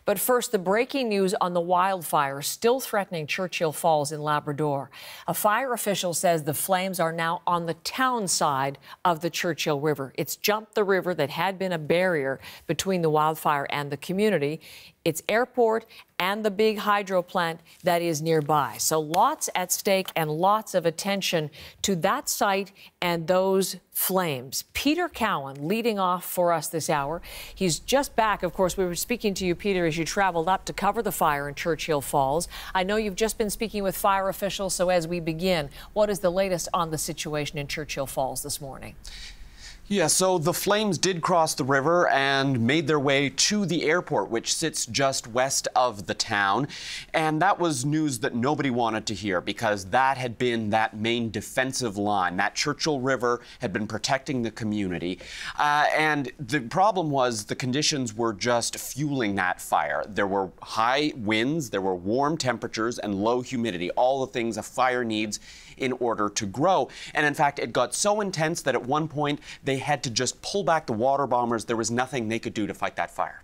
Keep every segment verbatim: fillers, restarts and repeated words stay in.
But first, the breaking news on the wildfire still threatening Churchill Falls in Labrador. A fire official says the flames are now on the town side of the Churchill River. It's jumped the river that had been a barrier between the wildfire and the community. Its airport and the big hydro plant that is nearby. So lots at stake and lots of attention to that site and those flames. Peter Cowan leading off for us this hour. He's just back. Of course, we were speaking to you, Peter, as you traveled up to cover the fire in Churchill Falls. I know you've just been speaking with fire officials, so as we begin, what is the latest on the situation in Churchill Falls this morning? Yeah, so the flames did cross the river and made their way to the airport, which sits just west of the town. And that was news that nobody wanted to hear because that had been that main defensive line. That Churchill River had been protecting the community. Uh, and the problem was the conditions were just fueling that fire. There were high winds, there were warm temperatures and low humidity, all the things a fire needs in order to grow. And in fact, it got so intense that at one point they had to just pull back the water bombers. There was nothing they could do to fight that fire.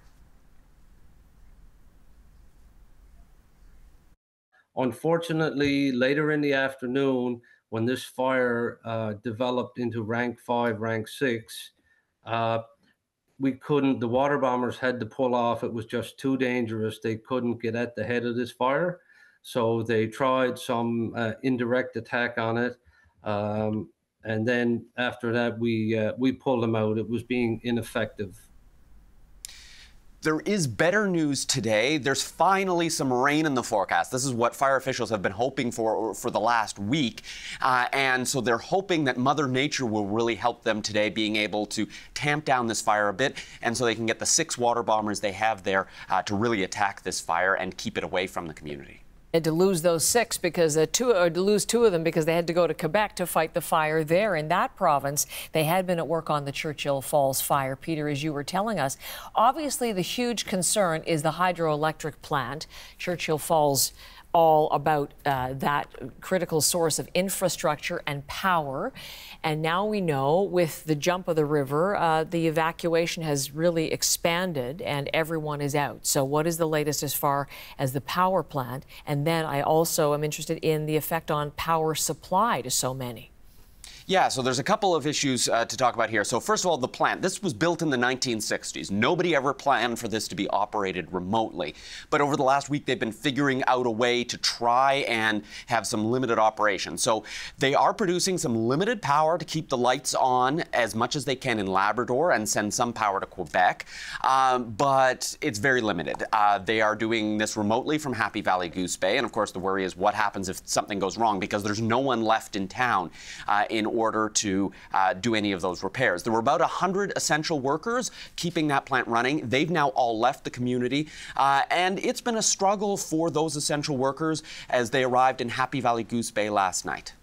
Unfortunately, later in the afternoon, when this fire uh, developed into rank five, rank six, uh, we couldn't, the water bombers had to pull off. It was just too dangerous. They couldn't get at the head of this fire. So they tried some uh, indirect attack on it. Um, and then after that, we, uh, we pulled them out. It was being ineffective. There is better news today. There's finally some rain in the forecast. This is what fire officials have been hoping for for the last week. Uh, and so they're hoping that Mother Nature will really help them today, being able to tamp down this fire a bit. And so they can get the six water bombers they have there uh, to really attack this fire and keep it away from the community. Had to lose those six because uh, two, or to lose two of them because they had to go to Quebec to fight the fire there in that province. They had been at work on the Churchill Falls fire, Peter, as you were telling us. Obviously, the huge concern is the hydroelectric plant. Churchill Falls, all about uh, that critical source of infrastructure and power. And now we know with the jump of the river, uh, the evacuation has really expanded and everyone is out. So what is the latest as far as the power plant? And then I also am interested in the effect on power supply to so many. Yeah, so there's a couple of issues uh, to talk about here. So first of all, the plant. This was built in the nineteen sixties. Nobody ever planned for this to be operated remotely. But over the last week, they've been figuring out a way to try and have some limited operation. So they are producing some limited power to keep the lights on as much as they can in Labrador and send some power to Quebec. Um, but it's very limited. Uh, they are doing this remotely from Happy Valley Goose Bay. And of course, the worry is what happens if something goes wrong, because there's no one left in town uh, in order to uh, do any of those repairs. There were about one hundred essential workers keeping that plant running. They've now all left the community, uh, and it's been a struggle for those essential workers as they arrived in Happy Valley Goose Bay last night.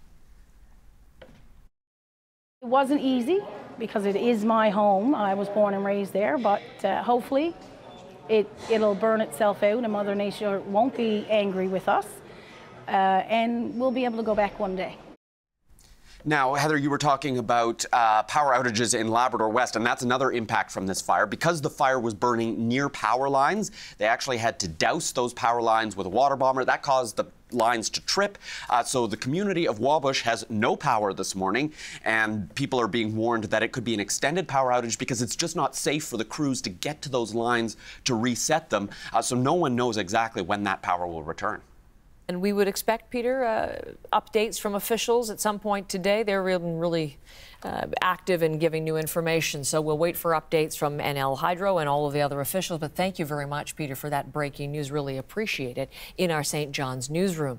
It wasn't easy because it is my home. I was born and raised there, but uh, hopefully it, it'll burn itself out and Mother Nature won't be angry with us, uh, and we'll be able to go back one day. Now, Heather, you were talking about uh, power outages in Labrador West, and that's another impact from this fire. Because the fire was burning near power lines, they actually had to douse those power lines with a water bomber. That caused the lines to trip. Uh, so the community of Wabush has no power this morning, and people are being warned that it could be an extended power outage because it's just not safe for the crews to get to those lines to reset them. Uh, so no one knows exactly when that power will return. And we would expect, Peter, uh, updates from officials at some point today. They're really, really uh, active in giving new information. So we'll wait for updates from N L Hydro and all of the other officials. But thank you very much, Peter, for that breaking news. Really appreciate it in our Saint John's newsroom.